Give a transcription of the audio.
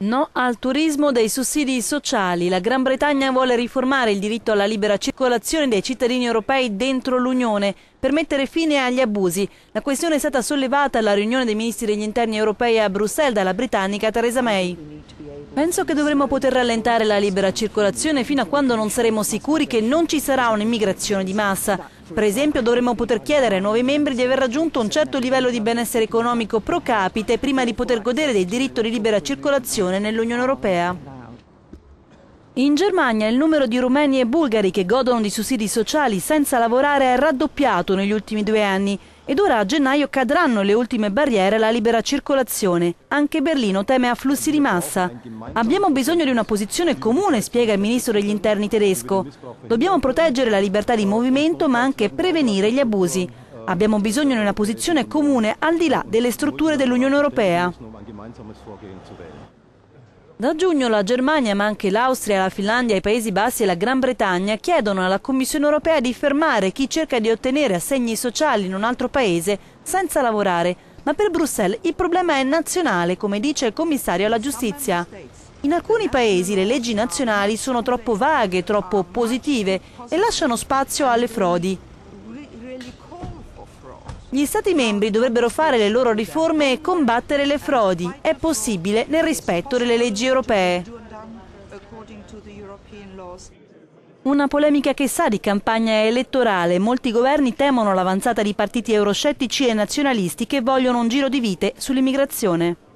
No al turismo dei sussidi sociali. La Gran Bretagna vuole riformare il diritto alla libera circolazione dei cittadini europei dentro l'Unione per mettere fine agli abusi. La questione è stata sollevata alla riunione dei ministri degli interni europei a Bruxelles dalla britannica Theresa May. Penso che dovremo poter rallentare la libera circolazione fino a quando non saremo sicuri che non ci sarà un'immigrazione di massa. Per esempio dovremmo poter chiedere ai nuovi membri di aver raggiunto un certo livello di benessere economico pro capite prima di poter godere del diritto di libera circolazione nell'Unione Europea. In Germania il numero di rumeni e bulgari che godono di sussidi sociali senza lavorare è raddoppiato negli ultimi 2 anni ed ora a gennaio cadranno le ultime barriere alla libera circolazione. Anche Berlino teme afflussi di massa. Abbiamo bisogno di una posizione comune, spiega il ministro degli interni tedesco. Dobbiamo proteggere la libertà di movimento ma anche prevenire gli abusi. Abbiamo bisogno di una posizione comune al di là delle strutture dell'Unione Europea. Da giugno la Germania, ma anche l'Austria, la Finlandia, i Paesi Bassi e la Gran Bretagna chiedono alla Commissione Europea di fermare chi cerca di ottenere assegni sociali in un altro paese senza lavorare. Ma per Bruxelles il problema è nazionale, come dice il commissario alla giustizia. In alcuni paesi le leggi nazionali sono troppo vaghe, troppo positive e lasciano spazio alle frodi. Gli Stati membri dovrebbero fare le loro riforme e combattere le frodi. È possibile nel rispetto delle leggi europee. Una polemica che sa di campagna elettorale. Molti governi temono l'avanzata di partiti euroscettici e nazionalisti che vogliono un giro di vite sull'immigrazione.